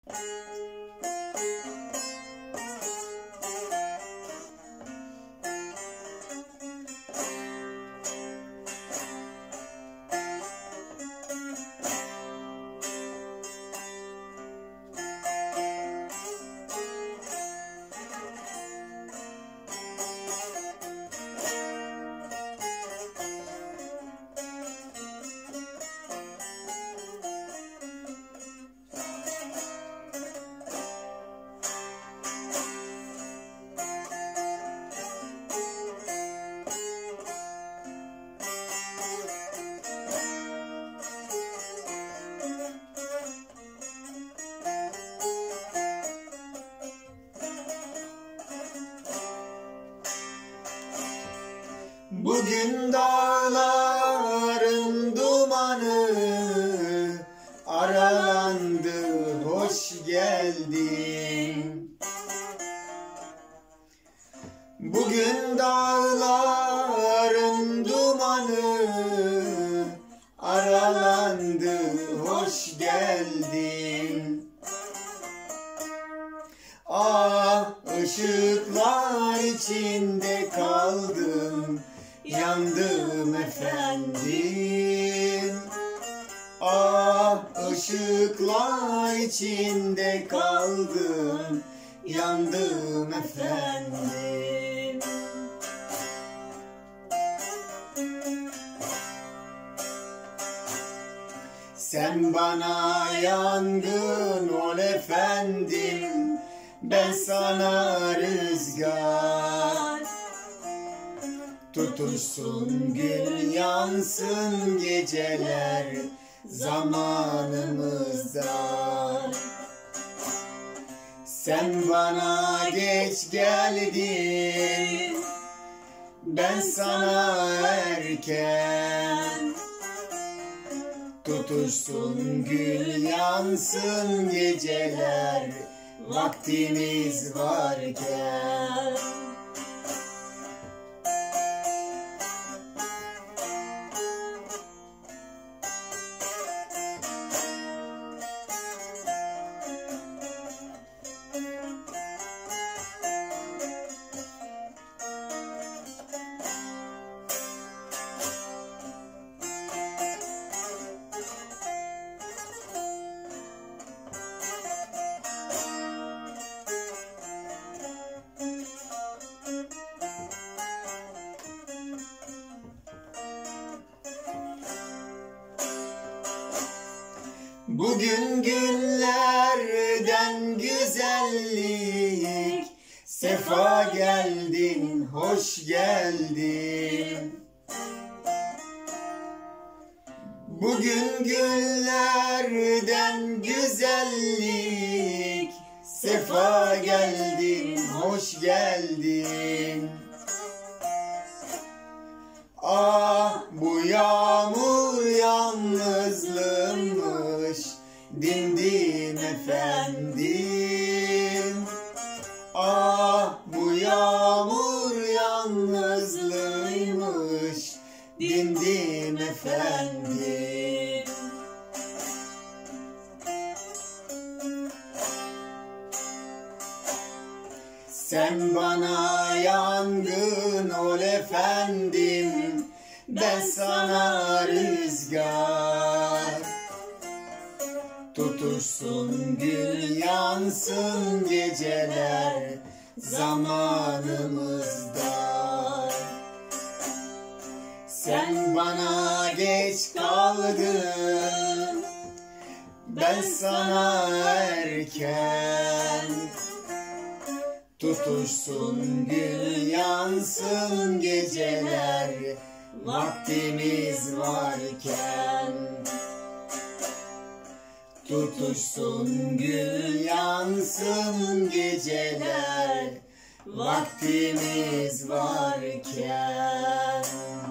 Bugün dağların dumanı aralandı, hoş geldin. Bugün dağların dumanı aralandı, hoş geldin. Ah, ışıklar içinde kaldım, yandım efendim. Ah, ışıklar içinde kaldım, yandım efendim. Sen bana yangın ol efendim, ben sana rüzgar. Tutuşsun gül, yansın geceler zamanımızda. Sen bana geç geldin, ben sana erken. Tutuşsun gül, yansın geceler vaktimiz varken. Bugün günlerden güzellik, sefa geldin, hoş geldin. Bugün günlerden güzellik, sefa geldin, hoş geldin. Ah, bu yağmur yalnızlığımmış, dindim efendim. Ah, bu yağmur yalnızlığıymış, dindim efendim. Sen bana yangın ol efendim, ben sana rüzgar. Tutuşsun gül, yansın geceler zamanımızda. Sen bana geç kaldın, ben sana erken. Tutuşsun gül, yansın geceler vaktimiz varken. Tutuşsun gül, yansın geceler vaktimiz varken.